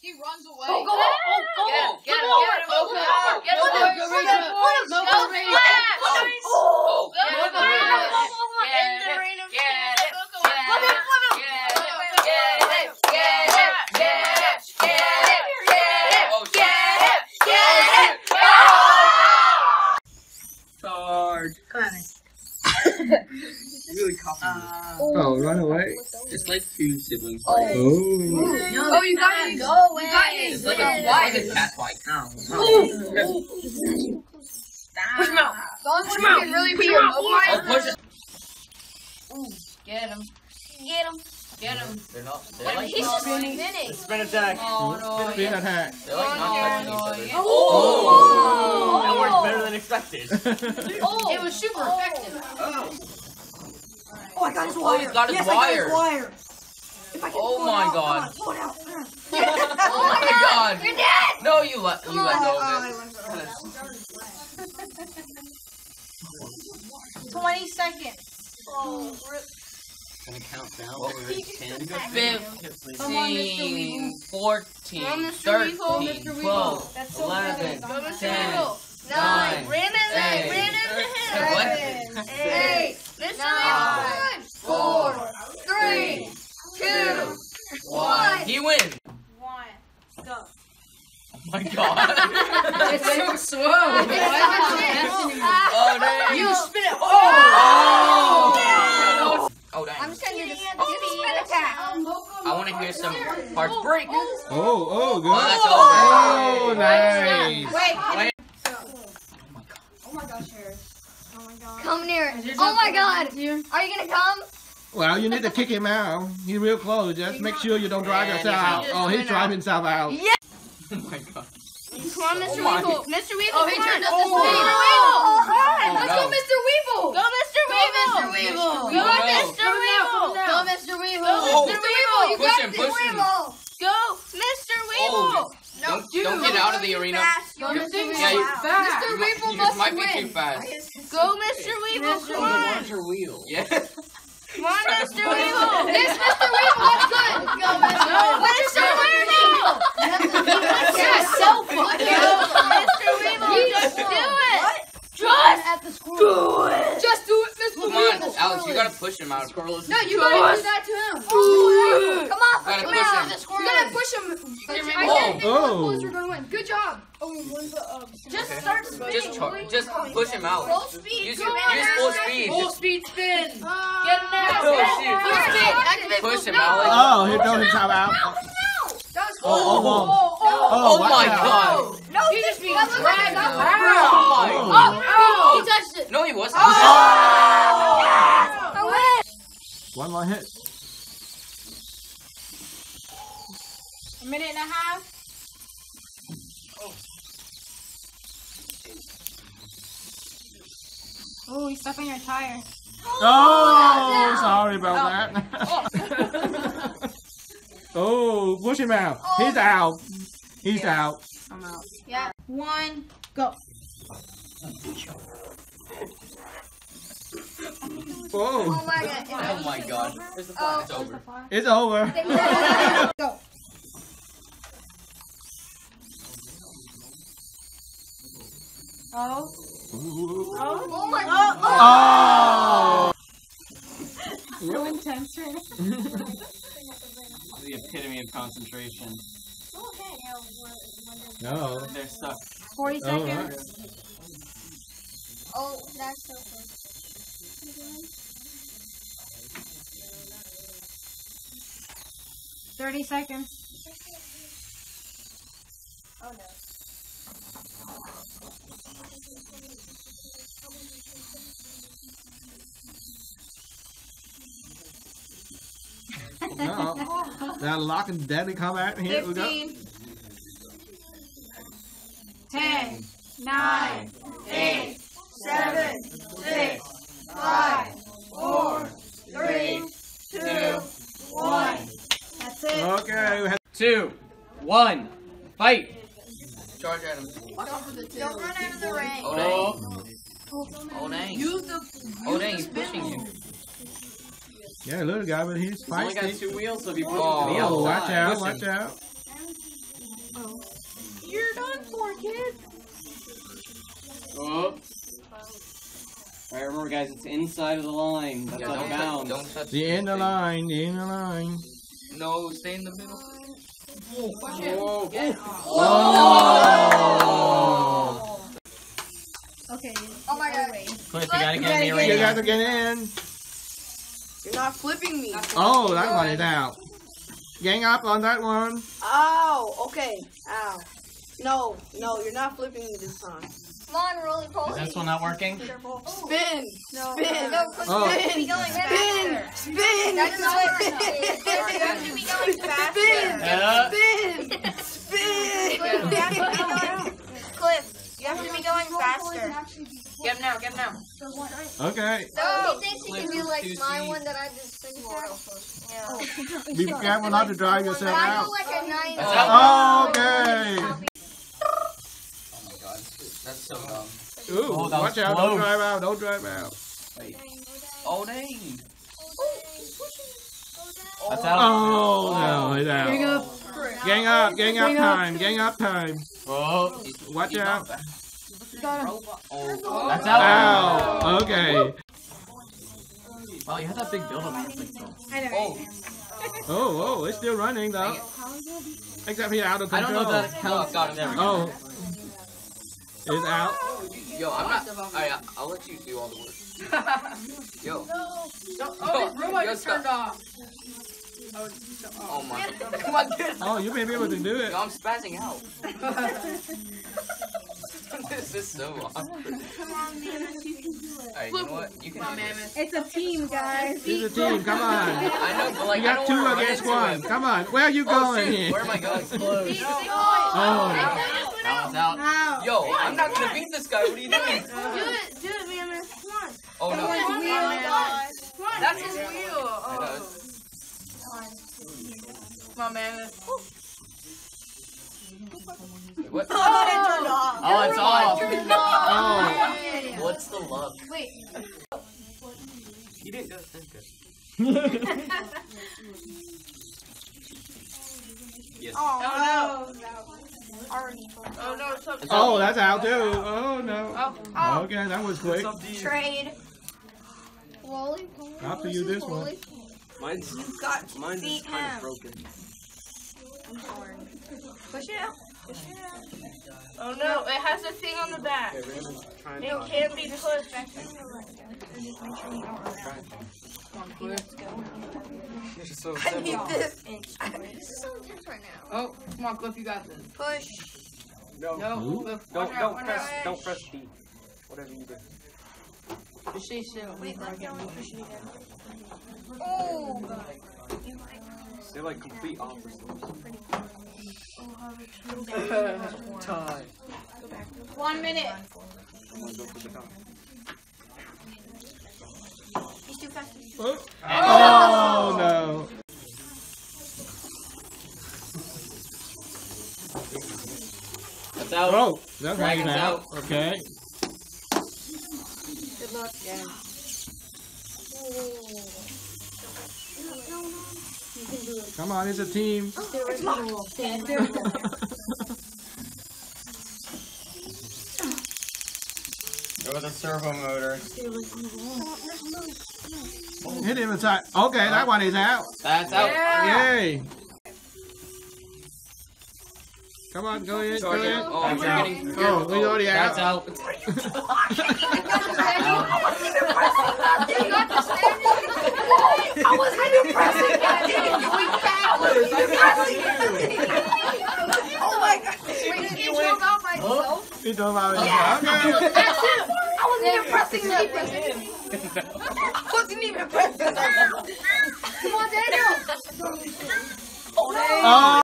He runs away. Oh, go on. Get him. Get him. Really coffee. Oh, run away. It's like two siblings. Oh. Oh, you got it. Go away. It's like a cat fight. Push him out. Push him out. Can really be your mobile. Oh, push it. Get him. Get him. Get him. They're like He's just spinning. Spin attack. Oh, no. Spin attack. They're like not touching each other. Oh! That worked better than expected. It was super effective. Oh, I got his Oh, wire. he's got his yes, wire. I got his wire. If I can Oh pull my it out, God. Come on, pull it out. Oh my God. You're dead. No, you let go of it. 20 seconds. Oh, Gonna count down. What was it? 10, Come on, Mr. Weevil. 14, Come on, Mr. 13, Weevil. Mr. Weevil. 12, That's so 11, Go, Mr. 10, Weevil. 9, Ran into him. Ran into him. What? 8. Mr. Weevil. 4. 3. 2. 1. He wins. 1. Go. Oh my God. It's so slow. Oh, dang. You spin it. Oh, dang. I'm just gonna do the spin attack. I want to hear some parts break. Oh, good. Oh, that's Oh, nice. Wait. Oh my gosh, Harris. Oh my god. Come near it. Oh my god. Are you gonna come? Well, you need to kick him out. He's real close. Just make sure you don't drive yourself out. Oh, he's driving himself out. Yeah. Oh my God. Come on, Mr. Weevil. Mr. Weevil. Oh, he turned up the Mr. speed. Weevil. Let's go, Mr. Weevil. Go, Mr. Weevil. Mr. Weevil. Go, Mr. Weevil. Go, Mr. Weevil. Go, Mr. Weevil. You Push got him, this. push him. Go, Mr. Weevil. Don't get out of the arena. Go, Mr. Weevil. Yeah, you- Mr. Weevil You must might be win. too fast. Go, Mr. Weevil. Come on. your wheel. Yeah. Come on, Mr. Weevil. Yes, Mr. Weevil. That's good. Go, Mr. Weevil. You're so funny. Mr. Weevil, just do it. Just do it. Just do it, Mr. Come on, Alex, you gotta push him out. No, you gotta do that to him. Come on, Gotta come push on. him. You gotta push him. Oh. You're gonna win. Good job. Just start spinning. Just push him out. Full speed. Use Come on, full speed. Full speed spin. Get in there. Oh, shoot. Full speed. Activate full Push speed. him, Alex. Oh, he threw himself out. That was Oh watch my out. God. No, he just being dragged. Oh He touched it. No, he wasn't. I win. One more hit. A minute and a half. Oh, you stuck on your tire. Oh, sorry about that. Oh, push him out. He's out. He's out. I'm out. Yeah. 1, go. Oh, Oh my god. Oh my God. It's over. it's over. Go. Oh. Oh my god. Oh. So intense right now. The epitome of concentration. No. They're stuck. 40 Oh, seconds. right. Oh, that's so cool. 30 seconds. Oh no. No. Now lock and deadly combat. Here we go. 15. 10. 9. 8. 7. 6. 5. 4. 3. 2. 1. That's it. Okay. We have 2, 1, fight! Charge at him. Don't run out of the ring. Oh dang. Oh dang. Oh dang, he's pushing you. yeah, little guy, but he's He's only got feisty. 2 wheels, so if you put Oh, it to the Oh, watch outside. out! Push Watch him. out! Remember, guys, it's inside of the line. That's out of bounds. Don't touch The end of the line. The end of the line. No, stay in the middle. Whoa. Oh! Okay. Oh my god. Cliff, you gotta get in the You arena. got to get in. You're not flipping me. Oh, that one is out. Gang up on that one. Ow. Okay. Ow. No, you're not flipping me this time. Come on, roly Is poly. this one not working? Spin. No. Spin. No, Oh. Cliff, be going Spin. faster. Spin. That's not Spin. working. Cliff, you have to be going faster. Spin. Cliff, you have to be going faster. Get him now. Okay. So he thinks he can do like my one that I just finished. Yeah. Be careful not to drive But yourself I out. do like a 9. That's out. Okay. Oh my god. That's so dumb. Ooh, Oh, that watch was out. close. Don't drive out. Don't drive out. Oh dang. That's out. Oh, no. It's out. Gang up. Gang up time. Gang up time. Oh, Watch out. Oh. that's out. Ow. Okay. Wow, you had that big build-up. Oh. Oh, it's still running though. Except he's out of I control. don't know if that counts. Got him. There we go. Oh. It's out. Yo, I'm not. Alright, I'll let you do all the work. Yo. Oh, this robot just turned off. Oh my. Come on, dude. Oh, you may be able to do it. Yo, I'm spazzing out. This is so awkward. Alright, you know what? You can do this. It's a team, guys. It's a team. Come on. I know, but like, You I got don't two wanna run against into one. him. Come on. Where are you Oh, going shoot. here? Where am I going? Oh. That one's out. Yo, I'm not gonna beat this guy. What are you doing? Do it, man. Come on. Oh no. That's his wheel. I know. Come on, man. Wait, what? Oh, it turned off. Oh, it's off. Oh. What's the luck? Wait. You didn't do it. That's good. Yes. Oh, no. Oh no, it's up. Oh, that's out too. Oh no. Oh. Okay, that was quick. Trade. Roly poly. Up to you this one. Mine's got kind beat of him. broken. Push it out. Oh no, it has a thing on the back. It can't be pushed. This is so I simple. need this. This is so intense right now. Oh, come on, Cliff, you got this. Push. No. No, Cliff. Don't press D. Whatever you do. Just stay still. Wait, let me push it again. Oh. They're like complete opposites. Time. 1 minute. I'm gonna go for the top. He's too fast. Oh, oh no. That's out. Oh, that's Dragon's right out. Okay. Good luck, yeah. Come on, it's a team. It's Go with a servo motor. Hit him inside. Okay, that one is out. That's out. Yay. Come on, go in, go in. Oh, That's you're out. getting. Oh, we already That's out. out. I wasn't even pressing that. Oh my god. Wait, did he jump out by himself? He drove out himself. Okay. That's it. I wasn't even pressing that. I wasn't even pressing that. Come on, Daniel. Oh, Oh.